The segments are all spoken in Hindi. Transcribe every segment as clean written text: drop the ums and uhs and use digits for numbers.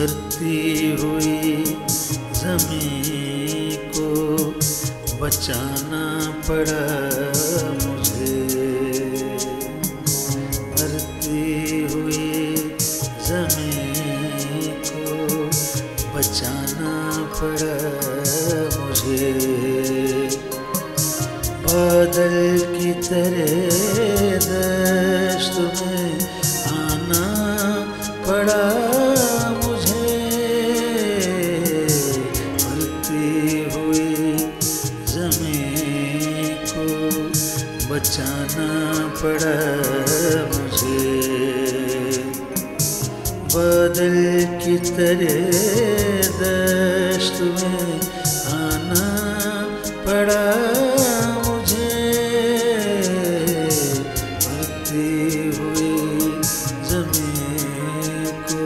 मरती हुई ज़मीं को बचाना पड़ा मुझे। मरती हुई ज़मीं को बचाना पड़ा मुझे। बादल की तरह दश्त में आना पड़ा मुझे। मरती हुई ज़मीं को बचाना पड़ा मुझे। बादल की तरह दश्त में आना पड़ा मुझे। मरती हुई ज़मीं को।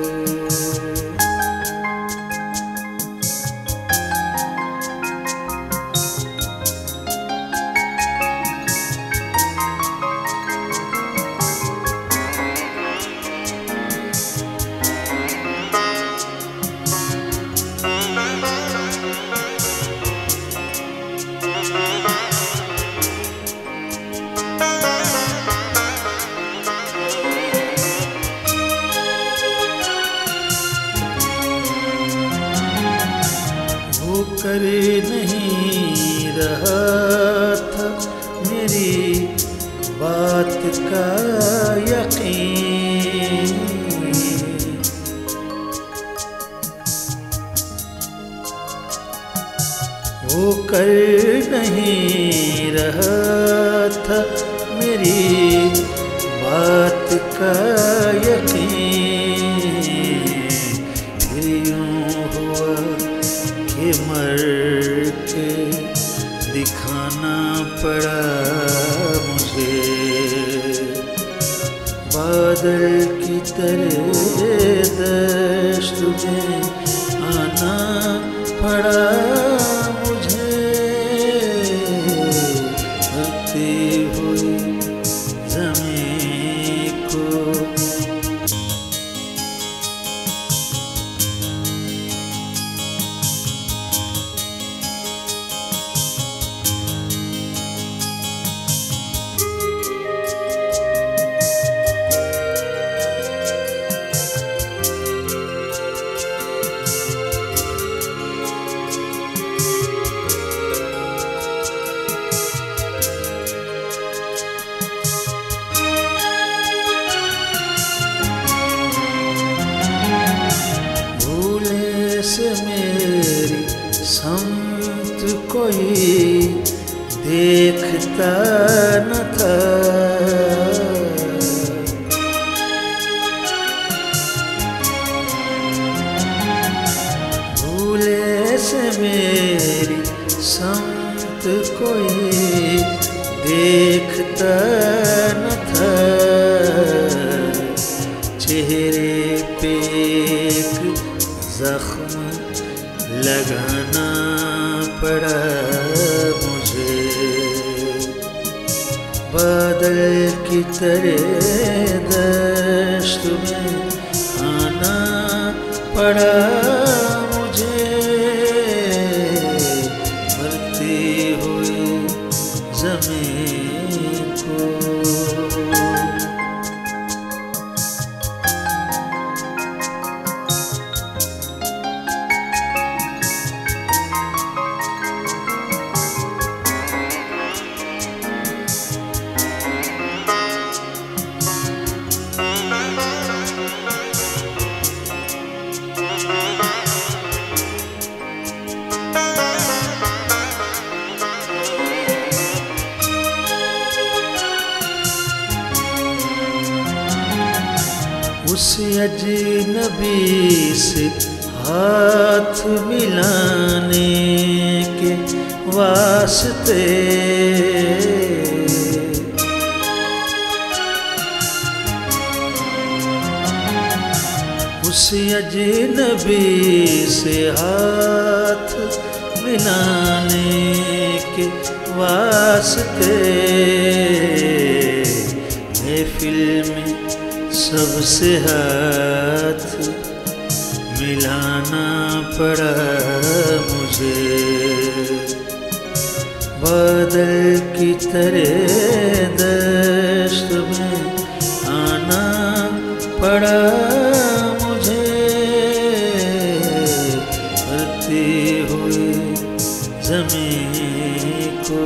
कर नहीं रहा था मेरी बात का यकीन। वो कर नहीं रहा था मेरी बात का यकीन। फिर यूं हुआ कि मर के दिखाना पड़ा मुझे। बादल की तरह दश्त में आना पड़ा मुझे। मरती हुई ज़मीं को। से मेरी समत कोई देखता न था। भूले से मेरी समत कोई देखता न था। चेहरे पे ज़ख्म लगाना पड़ा मुझे। बादल की तरह दश्त में आना पड़ा मुझे। मरती हुई ज़मीं को। उस अजनबी से हाथ मिलाने के वास्ते उस अजनबी से हाथ मिलाने के वास्ते महफिल में सबसे हाथ मिलाना पड़ा मुझे। बादल की तरह दश्त में आना पड़ा मुझे। भरती हुई ज़मीं को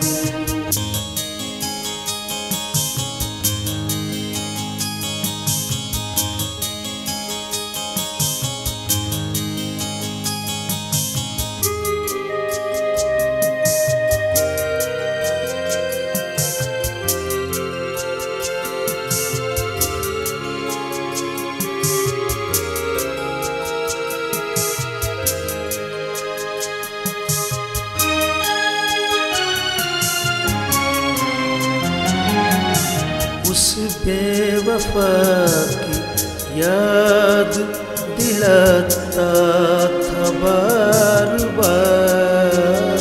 उस बेवफा की याद दिलाता था बार बार।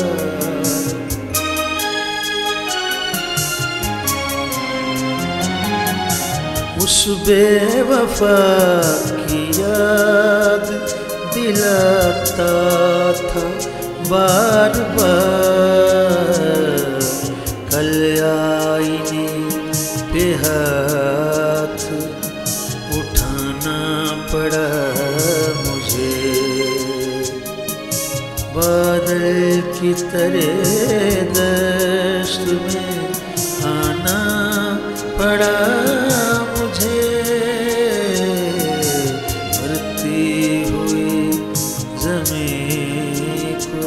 उस बेवफा की याद दिलाता था बार बार। कल आईने पे हाथ उठाना पड़ा मुझे। बादल की तरह दश्त में आना पड़ा मुझे। भरती हुई ज़मीं को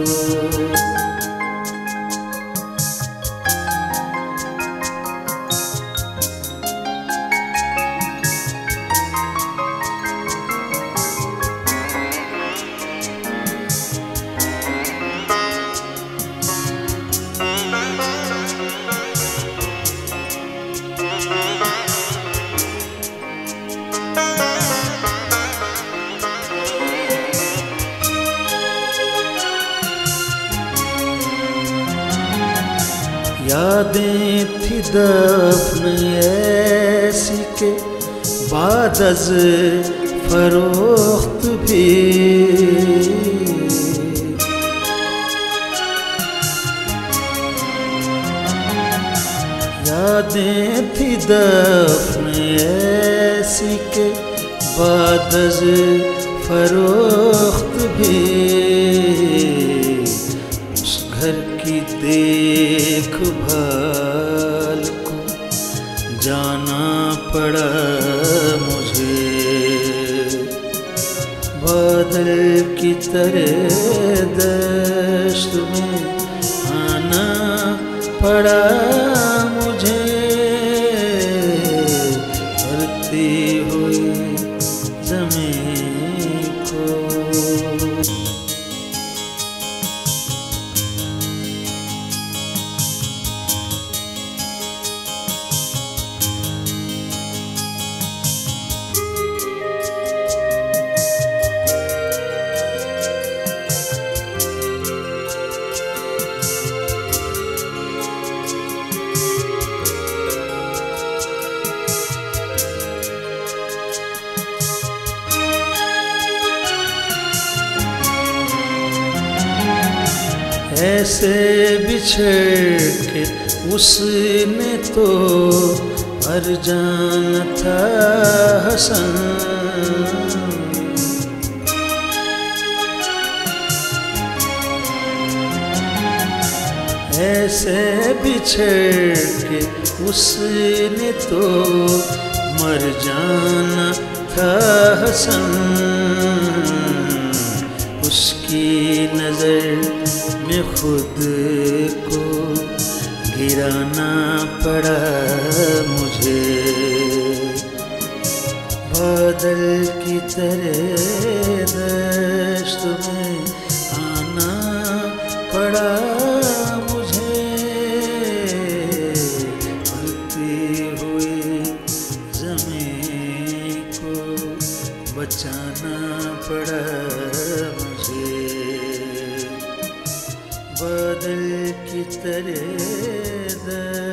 यादें थी दफन ऐसी के बाद अज़ फरोख्त भी। यादें थी दफन ऐसी के बाद अज़ फरोख्त भी। घर की देखभाल को जाना पड़ा मुझे। बादल की तरह दश्त में आना पड़ा मुझे। भरती हुई ज़मीं को ऐसे बिछड़ के उसने तो मर जाना था हसन। ऐसे बिछड़ के उसने तो मर जाना था हसन। उसकी नज़र में खुद को गिराना पड़ा मुझे। बादल की तरह दश्त में आना पड़ा मुझे। भरती हुई ज़मीं को बचाना पड़ा मुझे। बादल की तरह